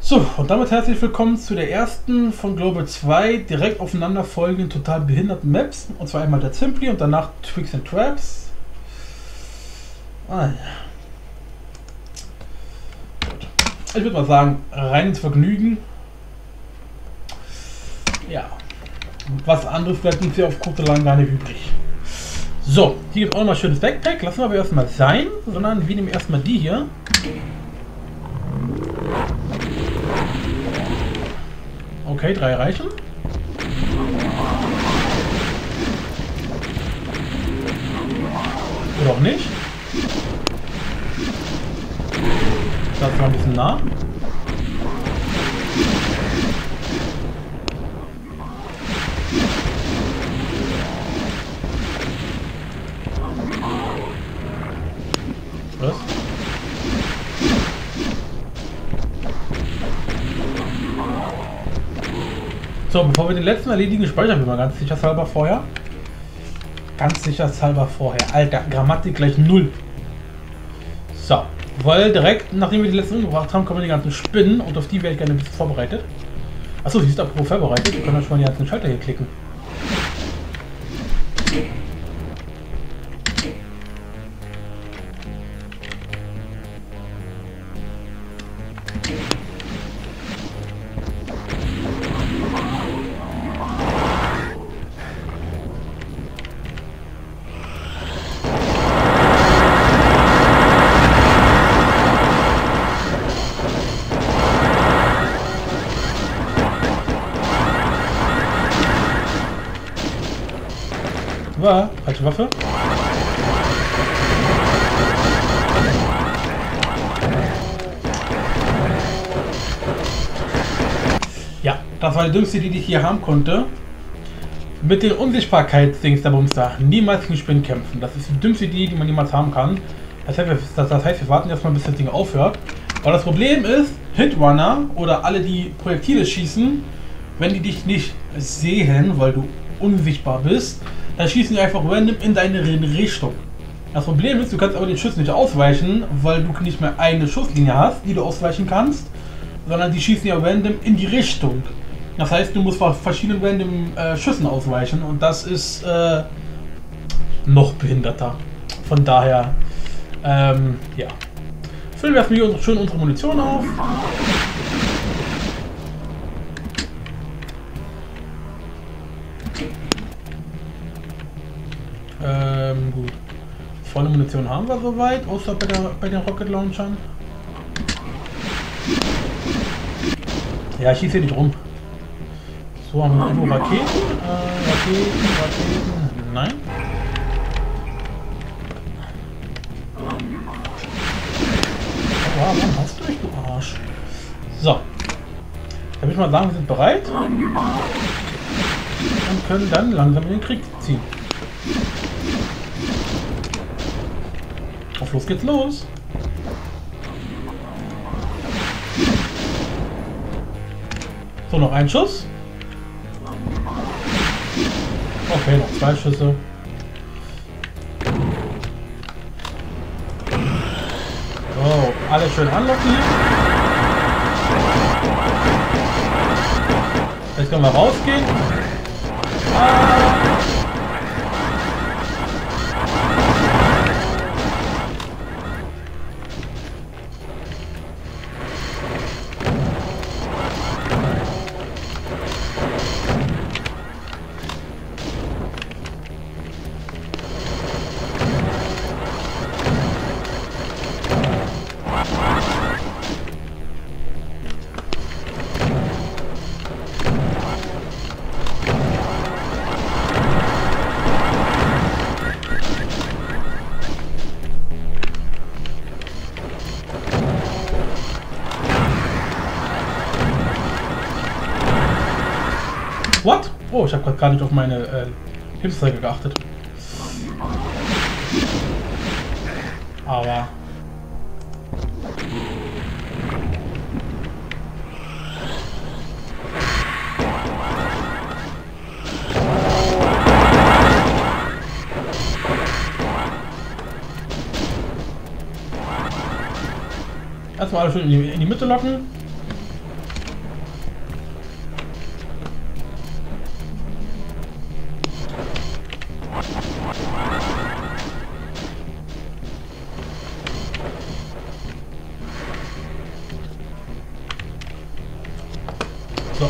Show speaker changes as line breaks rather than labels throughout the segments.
So, und damit herzlich willkommen zu der ersten von Global 2 direkt aufeinander folgenden total behinderten Maps. Und zwar einmal der Simply und danach Tricks and Traps. Ja. Gut. Ich würde mal sagen, rein ins Vergnügen. Ja. Was anderes bleibt uns hier auf kurze lang gar nicht übrig. So, hier gibt es auch noch mal ein schönes Backpack. Lassen wir aber erstmal sein, sondern wir nehmen erstmal die hier. Okay, 3 reichen. Oder auch nicht. Das war ein bisschen nah. Was? So, bevor wir den letzten erledigen, speichern wir mal ganz sicherheitshalber vorher. Ganz sicherheitshalber vorher. Alter, Grammatik gleich 0. So, weil direkt, nachdem wir die letzten umgebracht haben, kommen die ganzen Spinnen und auf die werde ich gerne ein bisschen vorbereitet. Achso, die ist apropos vorbereitet. Wir können dann schon mal die ganzen Schalter hier klicken. War, falsche Waffe. Ja, das war die dümmste Idee, die ich hier haben konnte. Mit den Unsichtbarkeitsdings der Bumster niemals gegen Spinnen kämpfen. Das ist die dümmste Idee, die man niemals haben kann. Das heißt, wir warten erstmal, bis das Ding aufhört. Aber das Problem ist, Hitrunner oder alle, die Projektile schießen, wenn die dich nicht sehen, weil du unsichtbar bist, dann schießen die einfach random in deine Richtung. Das Problem ist, du kannst aber den Schüssen nicht ausweichen, weil du nicht mehr eine Schusslinie hast, die du ausweichen kannst, sondern die schießen ja random in die Richtung. Das heißt, du musst verschiedenen random Schüssen ausweichen und das ist noch behinderter. Von daher, ja. Füllen wir erstmal hier schön unsere Munition auf. Gut. Volle Munition haben wir soweit, außer bei den Rocket Launchern. Ja, ich schieße hier nicht rum. So, haben wir irgendwo Raketen. Raketen. Nein. Oh, warum hast du dich, du Arsch? So. Da würde ich mal sagen, wir sind bereit. Und können dann langsam in den Krieg ziehen. Auf los geht's los! So, noch ein Schuss. Okay, noch 2 Schüsse. So, alle schön anlocken hier. Jetzt können wir rausgehen. What? Oh, ich habe gerade gar nicht auf meine Hilfszeuge geachtet. Aber... Erstmal alle schön in die Mitte locken. So.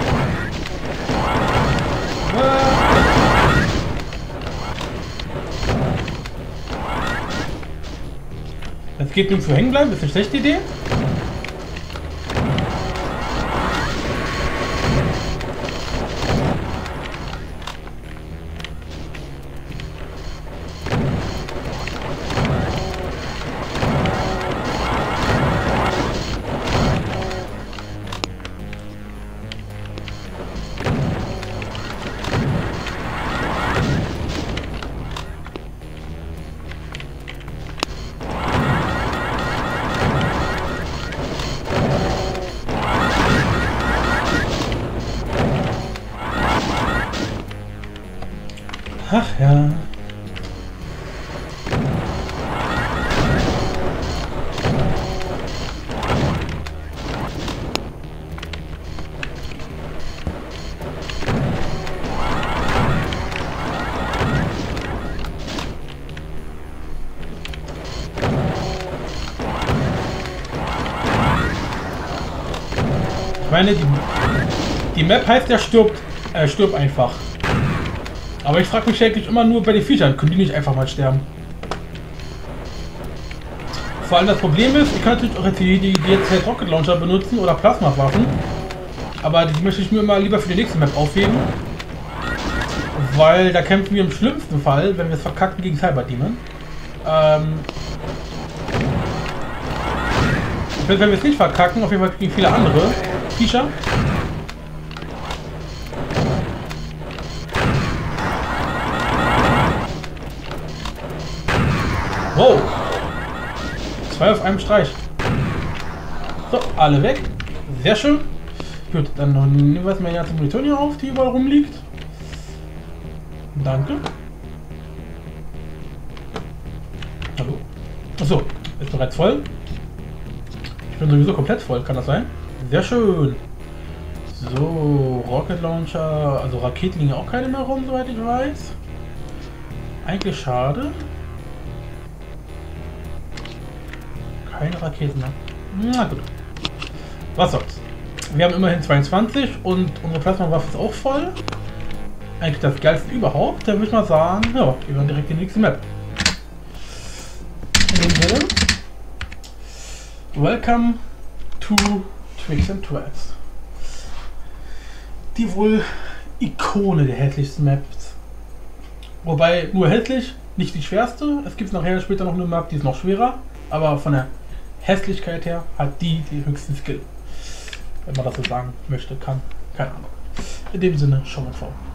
Jetzt geht nirgendwo hängen bleiben, ist eine schlechte Idee. Ach ja. Ich meine, die Map heißt ja stirb einfach. Aber ich frage mich eigentlich immer nur bei den Viechern, können die nicht einfach mal sterben? Vor allem das Problem ist, ich kann natürlich auch jetzt die jetzt Rocket Launcher benutzen oder Plasmawaffen. Aber die möchte ich mir immer lieber für die nächste Map aufheben. Weil da kämpfen wir im schlimmsten Fall, wenn wir es verkacken, gegen Cyberdemon. Wenn wir es nicht verkacken, auf jeden Fall gegen viele andere Viecher. Wow! 2 auf einem Streich. So, alle weg. Sehr schön. Gut, dann nehmen wir jetzt mal die ganze Munition hier auf, die überall rumliegt. Danke. Hallo. Achso, ist bereits voll. Ich bin sowieso komplett voll, kann das sein? Sehr schön. So, Rocket Launcher, also Raketen liegen auch keine mehr rum, soweit ich weiß. Eigentlich schade. Keine Raketen mehr. Na gut. Was soll's. Wir haben immerhin 22 und unsere Plasmawaffe ist auch voll. Eigentlich das geilste überhaupt. Da würde ich mal sagen, ja, wir werden direkt in die nächste Map. In dem Sinne. Welcome to Twigs and Twats. Die wohl Ikone der hässlichsten Maps. Wobei nur hässlich, nicht die schwerste. Es gibt nachher später noch eine Map, die ist noch schwerer. Aber von der Hässlichkeit her hat die höchsten Skill. Wenn man das so sagen möchte, kann. Keine Ahnung. In dem Sinne, schon mal vor.